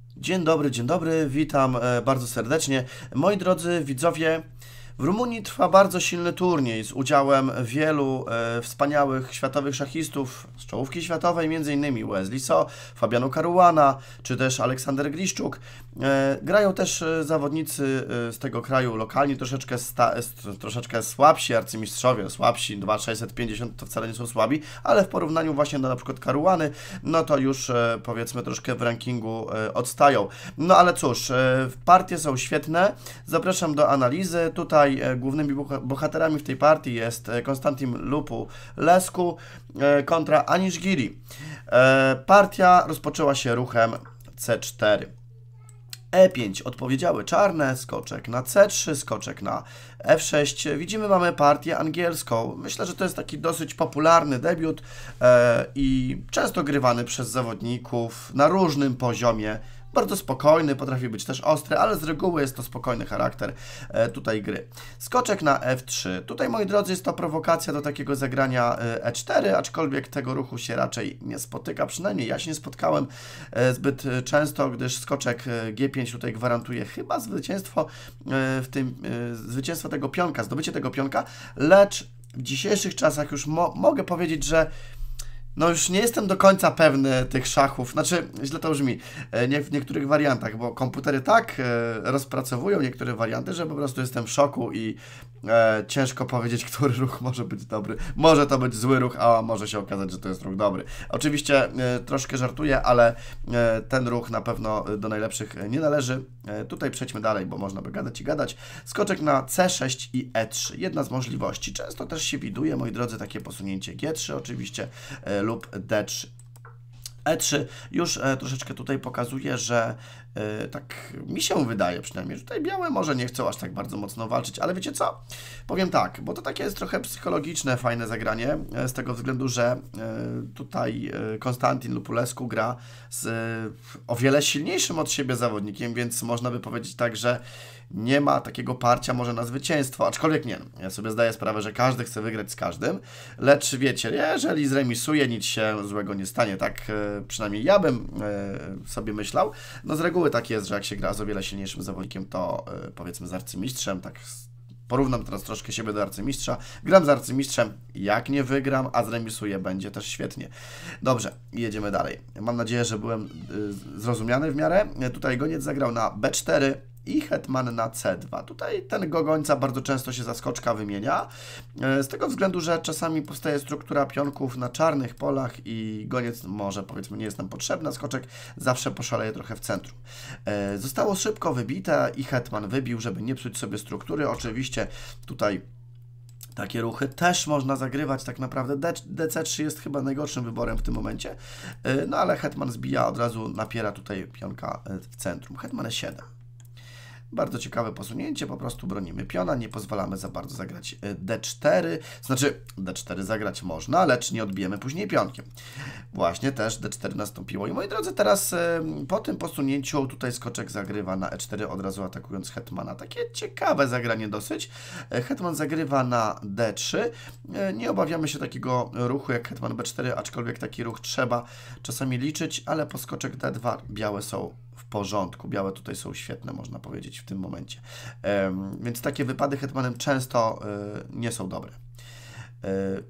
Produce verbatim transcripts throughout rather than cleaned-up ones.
Dzień dobry, dzień dobry, witam e, bardzo serdecznie. Moi drodzy widzowie, w Rumunii trwa bardzo silny turniej z udziałem wielu e, wspaniałych światowych szachistów z czołówki światowej, między innymi Wesley So, Fabiano Caruana, czy też Aleksander Griszczuk. E, grają też e, zawodnicy e, z tego kraju lokalni, troszeczkę, sta, e, troszeczkę słabsi, arcymistrzowie, słabsi, dwa tysiące sześćset pięćdziesiąt to wcale nie są słabi, ale w porównaniu właśnie do na przykład Caruany, no to już e, powiedzmy troszkę w rankingu e, odstają. No ale cóż, e, partie są świetne, zapraszam do analizy. Tutaj głównymi bohaterami w tej partii jest Konstantin Lupulescu kontra Anish Giri. Partia rozpoczęła się ruchem C cztery. E pięć odpowiedziały czarne, skoczek na C trzy, skoczek na F sześć. Widzimy, mamy partię angielską. Myślę, że to jest taki dosyć popularny debiut e, i często grywany przez zawodników na różnym poziomie. Bardzo spokojny, potrafi być też ostry, ale z reguły jest to spokojny charakter e, tutaj gry. Skoczek na F trzy. Tutaj, moi drodzy, jest to prowokacja do takiego zagrania E cztery, aczkolwiek tego ruchu się raczej nie spotyka. Przynajmniej ja się nie spotkałem e, zbyt często, gdyż skoczek G pięć tutaj gwarantuje chyba zwycięstwo e, w tym, e, zwycięstwo tego pionka, zdobycie tego pionka, lecz w dzisiejszych czasach już mo mogę powiedzieć, że no już nie jestem do końca pewny tych szachów, znaczy źle to brzmi, nie, w niektórych wariantach, bo komputery tak e, rozpracowują niektóre warianty, że po prostu jestem w szoku i e, ciężko powiedzieć, który ruch może być dobry. Może to być zły ruch, a może się okazać, że to jest ruch dobry. Oczywiście e, troszkę żartuję, ale e, ten ruch na pewno do najlepszych nie należy. E, tutaj przejdźmy dalej, bo można by gadać i gadać. Skoczek na C sześć i E trzy. Jedna z możliwości. Często też się widuje, moi drodzy, takie posunięcie G trzy oczywiście e, lub D trzy. E trzy już e, troszeczkę tutaj pokazuje, że e, tak mi się wydaje przynajmniej, że tutaj białe może nie chcą aż tak bardzo mocno walczyć, ale wiecie co? Powiem tak, bo to takie jest trochę psychologiczne, fajne zagranie, e, z tego względu, że e, tutaj e, Konstantin Lupulescu gra z e, o wiele silniejszym od siebie zawodnikiem, więc można by powiedzieć tak, że nie ma takiego parcia może na zwycięstwo, aczkolwiek nie, ja sobie zdaję sprawę, że każdy chce wygrać z każdym, lecz wiecie, jeżeli zremisuje, nic się złego nie stanie, tak e, przynajmniej ja bym e, sobie myślał. No z reguły tak jest, że jak się gra z o wiele silniejszym zawodnikiem, to e, powiedzmy z arcymistrzem, tak porównam teraz troszkę siebie do arcymistrza, gram z arcymistrzem, jak nie wygram, a zremisuję, będzie też świetnie. Dobrze, jedziemy dalej. Mam nadzieję, że byłem y, zrozumiany w miarę. Tutaj goniec zagrał na B cztery i hetman na C dwa. Tutaj ten gońca bardzo często się za skoczka wymienia, z tego względu, że czasami powstaje struktura pionków na czarnych polach i goniec może, powiedzmy, nie jest nam potrzebny, skoczek zawsze poszaleje trochę w centrum. Zostało szybko wybite i hetman wybił, żeby nie psuć sobie struktury. Oczywiście tutaj takie ruchy też można zagrywać, tak naprawdę D C trzy jest chyba najgorszym wyborem w tym momencie, no ale hetman zbija, od razu napiera tutaj pionka w centrum. Hetman E siedem. Bardzo ciekawe posunięcie, po prostu bronimy piona, nie pozwalamy za bardzo zagrać D cztery, znaczy D cztery zagrać można, lecz nie odbijemy później pionkiem. Właśnie też D cztery nastąpiło i moi drodzy, teraz po tym posunięciu tutaj skoczek zagrywa na E cztery, od razu atakując hetmana. Takie ciekawe zagranie dosyć. Hetman zagrywa na D trzy, nie obawiamy się takiego ruchu jak hetman B cztery, aczkolwiek taki ruch trzeba czasami liczyć, ale po skoczek D dwa białe są w porządku. Białe tutaj są świetne, można powiedzieć, w tym momencie. Um, więc takie wypady hetmanem często y, nie są dobre. Y,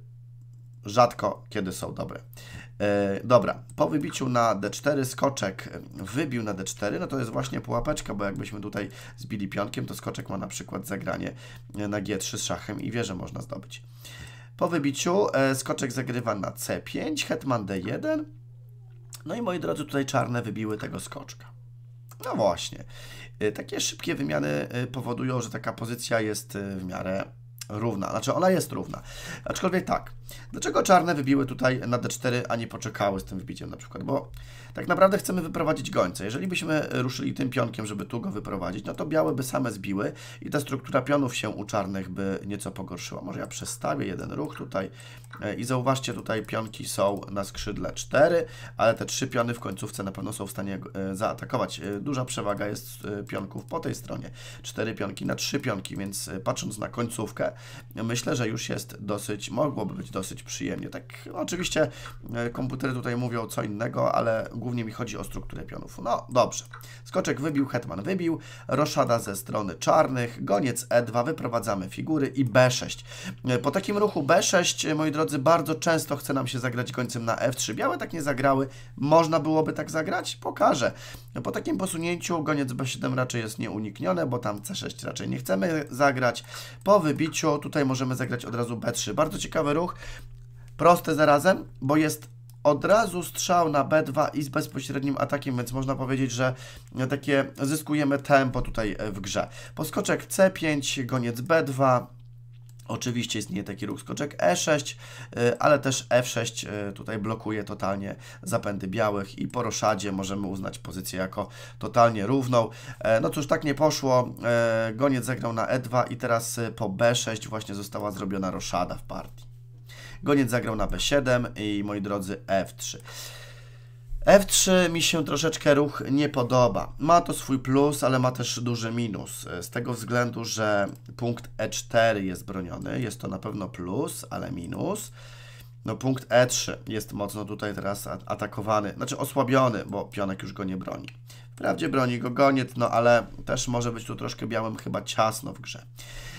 rzadko kiedy są dobre. Y, dobra, po wybiciu na D cztery skoczek wybił na D cztery, no to jest właśnie pułapeczka, bo jakbyśmy tutaj zbili pionkiem, to skoczek ma na przykład zagranie na G trzy z szachem i wieżę można zdobyć. Po wybiciu y, skoczek zagrywa na C pięć, hetman D jeden. No i moi drodzy, tutaj czarne wybiły tego skoczka. No właśnie, takie szybkie wymiany powodują, że taka pozycja jest w miarę równa. Znaczy ona jest równa. Aczkolwiek tak, dlaczego czarne wybiły tutaj na D cztery, a nie poczekały z tym wbiciem na przykład? Bo tak naprawdę chcemy wyprowadzić gońca. Jeżeli byśmy ruszyli tym pionkiem, żeby tu go wyprowadzić, no to białe by same zbiły i ta struktura pionów się u czarnych by nieco pogorszyła. Może ja przestawię jeden ruch tutaj i zauważcie, tutaj pionki są na skrzydle cztery, ale te trzy piony w końcówce na pewno są w stanie zaatakować. Duża przewaga jest pionków po tej stronie. cztery pionki na trzy pionki, więc patrząc na końcówkę, myślę, że już jest dosyć, mogłoby być dosyć przyjemnie. Tak, oczywiście komputery tutaj mówią co innego, ale głównie mi chodzi o strukturę pionów. No dobrze. Skoczek wybił, hetman wybił, roszada ze strony czarnych, goniec e dwa, wyprowadzamy figury i be sześć. Po takim ruchu be sześć, moi drodzy, bardzo często chce nam się zagrać gońcem na ef trzy. Białe tak nie zagrały. Można byłoby tak zagrać? Pokażę. Po takim posunięciu goniec be siedem raczej jest nieuniknione, bo tam ce sześć raczej nie chcemy zagrać. Po wybiciu tutaj możemy zagrać od razu be trzy. Bardzo ciekawy ruch. Prosty zarazem, bo jest od razu strzał na be dwa i z bezpośrednim atakiem, więc można powiedzieć, że takie zyskujemy tempo tutaj w grze. Poskoczek ce pięć, goniec be dwa. Oczywiście istnieje taki ruch skoczek e sześć, ale też ef sześć tutaj blokuje totalnie zapędy białych i po roszadzie możemy uznać pozycję jako totalnie równą. No cóż, tak nie poszło. Goniec zagrał na e dwa i teraz po be sześć właśnie została zrobiona roszada w partii. Goniec zagrał na be siedem i moi drodzy ef trzy. ef trzy mi się troszeczkę ruch nie podoba. Ma to swój plus, ale ma też duży minus. Z tego względu, że punkt e cztery jest broniony. Jest to na pewno plus, ale minus. No punkt e trzy jest mocno tutaj teraz atakowany. Znaczy osłabiony, bo pionek już go nie broni. Wprawdzie broni go goniec, no ale też może być tu troszkę białym chyba ciasno w grze.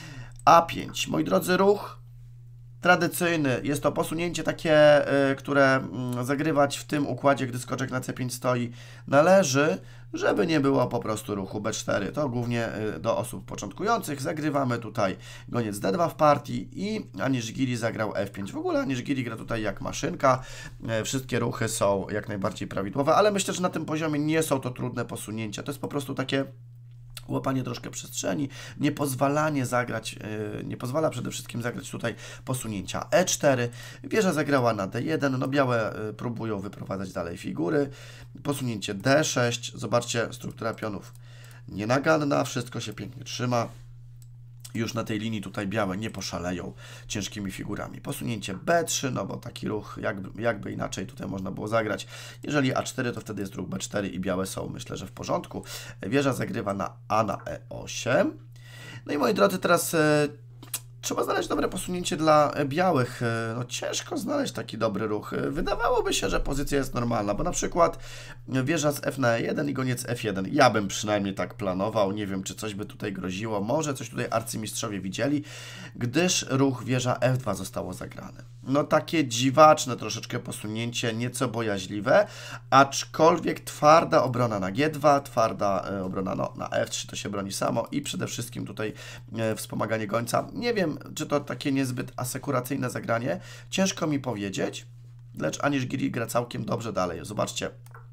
a pięć. Moi drodzy, ruch tradycyjny. Jest to posunięcie takie, y, które y, zagrywać w tym układzie, gdy skoczek na ce pięć stoi, należy, żeby nie było po prostu ruchu be cztery. To głównie y, do osób początkujących. Zagrywamy tutaj goniec de dwa w partii i Aniszgiri zagrał ef pięć. W ogóle Aniszgiri gra tutaj jak maszynka. Y, wszystkie ruchy są jak najbardziej prawidłowe, ale myślę, że na tym poziomie nie są to trudne posunięcia. To jest po prostu takie łapanie troszkę przestrzeni, niepozwalanie zagrać, yy, nie pozwala przede wszystkim zagrać tutaj posunięcia e cztery. Wieża zagrała na de jeden, no białe yy, próbują wyprowadzać dalej figury. Posunięcie de sześć, zobaczcie, struktura pionów nienaganna, wszystko się pięknie trzyma. Już na tej linii tutaj białe nie poszaleją ciężkimi figurami. Posunięcie be trzy, no bo taki ruch jakby, jakby inaczej tutaj można było zagrać. Jeżeli a cztery, to wtedy jest ruch be cztery i białe są, myślę, że w porządku. Wieża zagrywa na a na e osiem. No i moi drodzy, teraz e, trzeba znaleźć dobre posunięcie dla białych. No ciężko znaleźć taki dobry ruch. Wydawałoby się, że pozycja jest normalna, bo na przykład wieża z f na e jeden i goniec ef jeden. Ja bym przynajmniej tak planował. Nie wiem, czy coś by tutaj groziło. Może coś tutaj arcymistrzowie widzieli, gdyż ruch wieża ef dwa zostało zagrane. No takie dziwaczne troszeczkę posunięcie, nieco bojaźliwe, aczkolwiek twarda obrona na ge dwa, twarda e, obrona no, na ef trzy, to się broni samo i przede wszystkim tutaj e, wspomaganie gońca. Nie wiem, czy to takie niezbyt asekuracyjne zagranie, ciężko mi powiedzieć, lecz Aniszgiri gra całkiem dobrze dalej. Zobaczcie,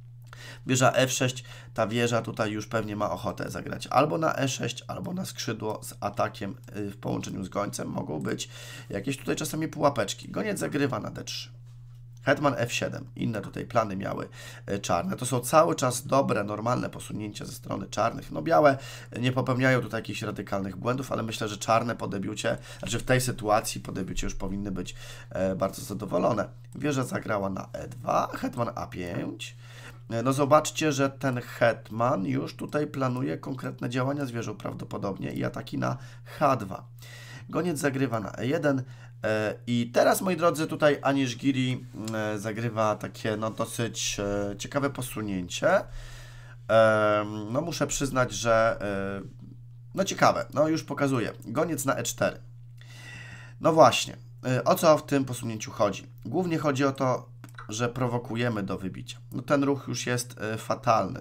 wieża ef sześć, ta wieża tutaj już pewnie ma ochotę zagrać albo na e sześć, albo na skrzydło z atakiem w połączeniu z gońcem. Mogą być jakieś tutaj czasami pułapeczki. Goniec zagrywa na de trzy. Hetman ef siedem. Inne tutaj plany miały czarne. To są cały czas dobre, normalne posunięcia ze strony czarnych. No białe nie popełniają tutaj jakichś radykalnych błędów, ale myślę, że czarne po debiucie, znaczy w tej sytuacji po debiucie już powinny być e, bardzo zadowolone. Wieża zagrała na e dwa, hetman a pięć. No zobaczcie, że ten hetman już tutaj planuje konkretne działania z wieżą prawdopodobnie i ataki na ha dwa. Goniec zagrywa na e jeden. I teraz, moi drodzy, tutaj Aniszgiri zagrywa takie no, dosyć ciekawe posunięcie. No muszę przyznać, że no ciekawe, no już pokazuję. Goniec na e cztery. No właśnie, o co w tym posunięciu chodzi? Głównie chodzi o to, że prowokujemy do wybicia. No ten ruch już jest fatalny.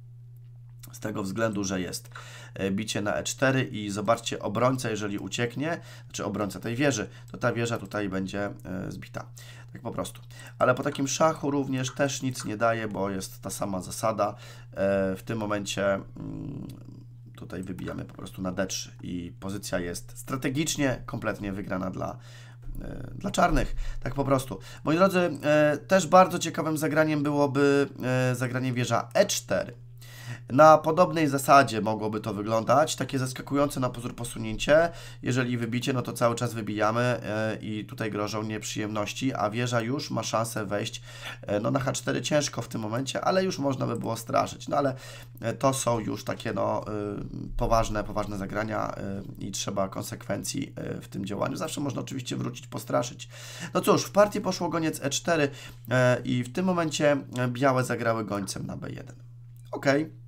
Z tego względu, że jest bicie na e cztery i zobaczcie, obrońca, jeżeli ucieknie, znaczy obrońca tej wieży, to ta wieża tutaj będzie zbita. Tak po prostu. Ale po takim szachu również też nic nie daje, bo jest ta sama zasada. W tym momencie tutaj wybijamy po prostu na de trzy i pozycja jest strategicznie kompletnie wygrana dla dla czarnych, tak po prostu. Moi drodzy, też bardzo ciekawym zagraniem byłoby zagranie wieża e cztery. Na podobnej zasadzie mogłoby to wyglądać, takie zaskakujące na pozór posunięcie. Jeżeli wybicie, no to cały czas wybijamy i tutaj grożą nieprzyjemności, a wieża już ma szansę wejść no, na H cztery. Ciężko w tym momencie, ale już można by było straszyć. No ale to są już takie no, poważne, poważne zagrania i trzeba konsekwencji w tym działaniu. Zawsze można oczywiście wrócić, postraszyć. No cóż, w partii poszło goniec E cztery i w tym momencie białe zagrały gońcem na B jeden. Ok.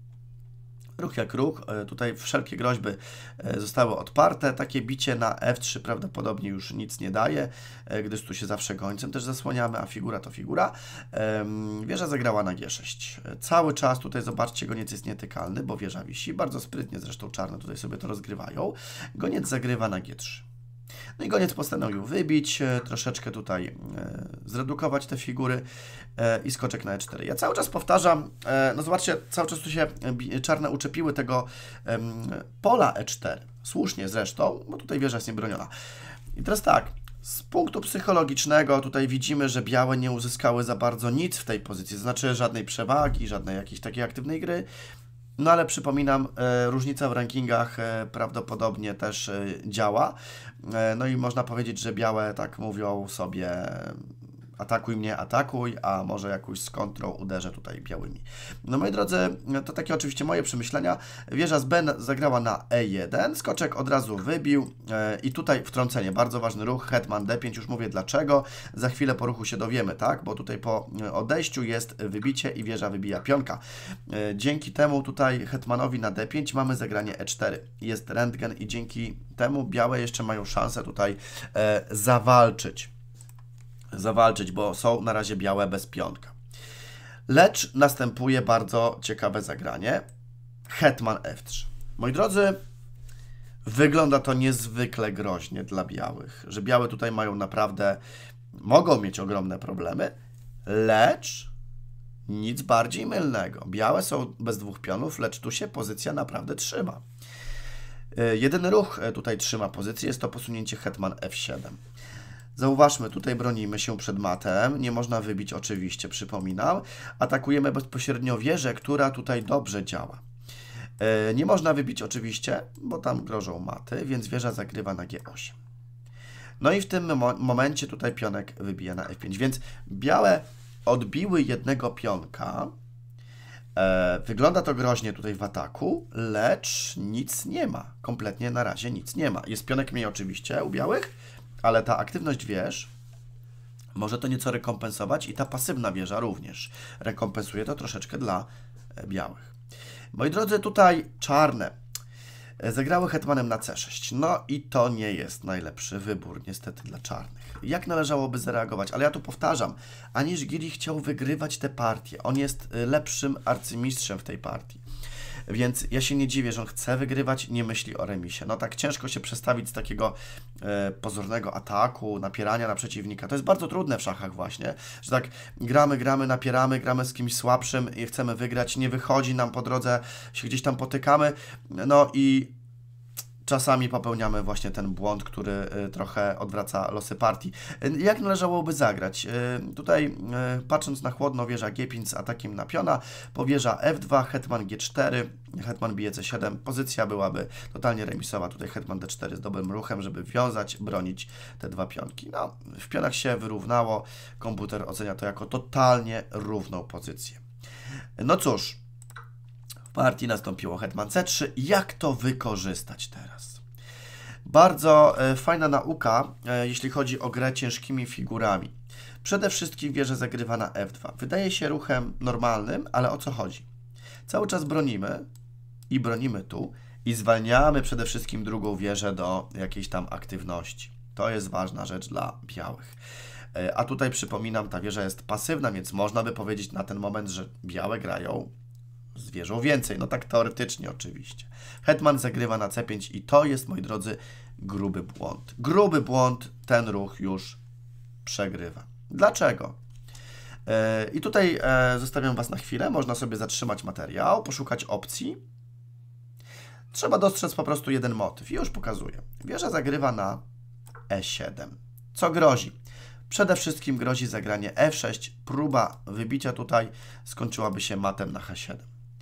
Ruch jak ruch, tutaj wszelkie groźby zostały odparte, takie bicie na F trzy prawdopodobnie już nic nie daje, gdyż tu się zawsze gońcem też zasłaniamy, a figura to figura. Wieża zagrała na G sześć. Cały czas tutaj zobaczcie, goniec jest nietykalny, bo wieża wisi, bardzo sprytnie zresztą czarne tutaj sobie to rozgrywają. Goniec zagrywa na G trzy. No i goniec postanowił wybić, troszeczkę tutaj e, zredukować te figury e, i skoczek na E cztery. Ja cały czas powtarzam, e, no zobaczcie, cały czas tu się czarne uczepiły tego e, pola E cztery. Słusznie zresztą, bo tutaj wieża jest niebroniona. I teraz tak, z punktu psychologicznego tutaj widzimy, że białe nie uzyskały za bardzo nic w tej pozycji, to znaczy żadnej przewagi, żadnej jakiejś takiej aktywnej gry. No ale przypominam, e, różnica w rankingach e, prawdopodobnie też e, działa. E, no i można powiedzieć, że białe tak mówią sobie atakuj mnie, atakuj, a może jakąś z kontrą uderzę tutaj białymi. No moi drodzy, to takie oczywiście moje przemyślenia. Wieża z B zagrała na E jeden, skoczek od razu wybił e, i tutaj wtrącenie, bardzo ważny ruch, hetman D pięć, już mówię dlaczego, za chwilę po ruchu się dowiemy, tak, bo tutaj po odejściu jest wybicie i wieża wybija pionka. E, dzięki temu tutaj hetmanowi na D pięć mamy zagranie E cztery, jest rentgen i dzięki temu białe jeszcze mają szansę tutaj e, zawalczyć. zawalczyć, bo są na razie białe bez pionka. Lecz następuje bardzo ciekawe zagranie. Hetman F trzy. Moi drodzy, wygląda to niezwykle groźnie dla białych, że białe tutaj mają naprawdę, mogą mieć ogromne problemy, lecz nic bardziej mylnego. Białe są bez dwóch pionów, lecz tu się pozycja naprawdę trzyma. Jedyny ruch tutaj trzyma pozycję, jest to posunięcie hetman F siedem. Zauważmy, tutaj bronimy się przed matem, nie można wybić oczywiście, przypominam. Atakujemy bezpośrednio wieżę, która tutaj dobrze działa. Yy, nie można wybić oczywiście, bo tam grożą maty, więc wieża zagrywa na G osiem. No i w tym mo momencie tutaj pionek wybija na F pięć, więc białe odbiły jednego pionka. Yy, wygląda to groźnie tutaj w ataku, lecz nic nie ma. Kompletnie na razie nic nie ma. Jest pionek mniej oczywiście u białych, ale ta aktywność wież może to nieco rekompensować i ta pasywna wieża również rekompensuje to troszeczkę dla białych. Moi drodzy, tutaj czarne zagrały hetmanem na C sześć. No i to nie jest najlepszy wybór niestety dla czarnych. Jak należałoby zareagować? Ale ja tu powtarzam, Anish Giri chciał wygrywać tę partię. On jest lepszym arcymistrzem w tej partii. Więc ja się nie dziwię, że on chce wygrywać, nie myśli o remisie. No tak ciężko się przestawić z takiego e, pozornego ataku, napierania na przeciwnika. To jest bardzo trudne w szachach właśnie, że tak gramy, gramy, napieramy, gramy z kimś słabszym i chcemy wygrać, nie wychodzi nam po drodze, się gdzieś tam potykamy, no i czasami popełniamy właśnie ten błąd, który trochę odwraca losy partii. Jak należałoby zagrać? Tutaj patrząc na chłodno, wieża G pięć z atakiem na piona, powieża F dwa, hetman G cztery, hetman bije C siedem. Pozycja byłaby totalnie remisowa. Tutaj hetman D cztery z dobrym ruchem, żeby wiązać, bronić te dwa pionki. No, w pionach się wyrównało. Komputer ocenia to jako totalnie równą pozycję. No cóż, w partii nastąpiło hetman C trzy. Jak to wykorzystać teraz? Bardzo e, fajna nauka, e, jeśli chodzi o grę ciężkimi figurami. Przede wszystkim wieża zagrywa na F dwa. Wydaje się ruchem normalnym, ale o co chodzi? Cały czas bronimy i bronimy tu i zwalniamy przede wszystkim drugą wieżę do jakiejś tam aktywności. To jest ważna rzecz dla białych. E, a tutaj przypominam, ta wieża jest pasywna, więc można by powiedzieć na ten moment, że białe grają z wieżą więcej, no tak teoretycznie oczywiście. Hetman zagrywa na C pięć i to jest, moi drodzy, gruby błąd. Gruby błąd, ten ruch już przegrywa. Dlaczego? Yy, I tutaj yy, zostawiam Was na chwilę, można sobie zatrzymać materiał, poszukać opcji. Trzeba dostrzec po prostu jeden motyw i już pokazuję. Wieża zagrywa na E siedem. Co grozi? Przede wszystkim grozi zagranie F sześć, próba wybicia tutaj skończyłaby się matem na H siedem.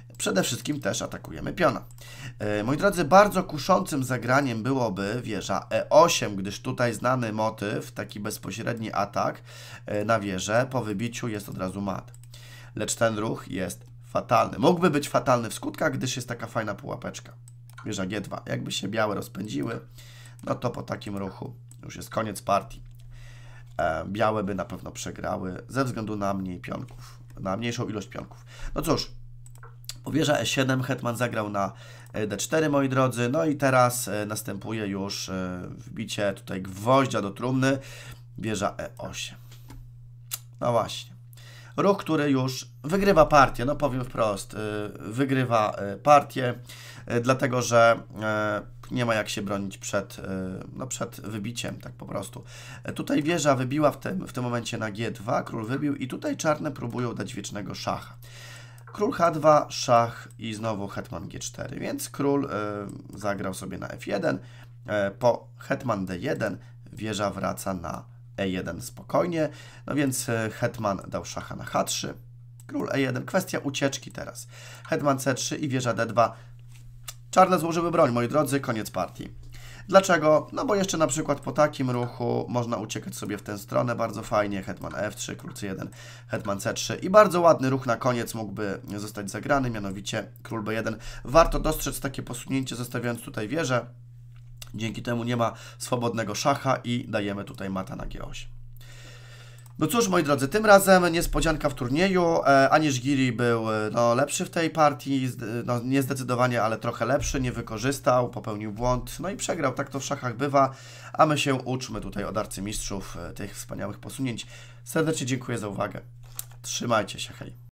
Przede wszystkim też atakujemy piona. E, moi drodzy, bardzo kuszącym zagraniem byłoby wieża e osiem, gdyż tutaj znany motyw, taki bezpośredni atak e, na wieżę po wybiciu jest od razu mat. Lecz ten ruch jest fatalny. Mógłby być fatalny w skutkach, gdyż jest taka fajna pułapeczka. Wieża G dwa. Jakby się białe rozpędziły, no to po takim ruchu już jest koniec partii. E, białe by na pewno przegrały ze względu na mniej pionków, na mniejszą ilość pionków. No cóż, po wieża e siedem hetman zagrał na d cztery, moi drodzy. No i teraz e, następuje już e, wbicie tutaj gwoździa do trumny. Wieża e osiem. No właśnie. Ruch, który już wygrywa partię, no powiem wprost, wygrywa partię, dlatego że nie ma jak się bronić przed, no przed wybiciem, tak po prostu. Tutaj wieża wybiła w tym, w tym momencie na G dwa, król wybił i tutaj czarne próbują dać wiecznego szacha. Król H dwa, szach i znowu hetman G cztery, więc król zagrał sobie na F jeden, po hetman D jeden wieża wraca na E jeden spokojnie, no więc hetman dał szacha na H trzy, król E jeden, kwestia ucieczki teraz. Hetman C trzy i wieża D dwa. Czarne złożyły broń, moi drodzy, koniec partii. Dlaczego? No bo jeszcze na przykład po takim ruchu można uciekać sobie w tę stronę bardzo fajnie. Hetman F trzy, król C jeden, hetman C trzy i bardzo ładny ruch na koniec mógłby zostać zagrany, mianowicie król B jeden. Warto dostrzec takie posunięcie, zostawiając tutaj wieżę. Dzięki temu nie ma swobodnego szacha i dajemy tutaj mata na G osiem. No cóż, moi drodzy, tym razem niespodzianka w turnieju. E, Anish Giri był no, lepszy w tej partii, no, nie zdecydowanie, ale trochę lepszy, nie wykorzystał, popełnił błąd, no i przegrał. Tak to w szachach bywa, a my się uczmy tutaj od arcymistrzów tych wspaniałych posunięć. Serdecznie dziękuję za uwagę. Trzymajcie się, hej.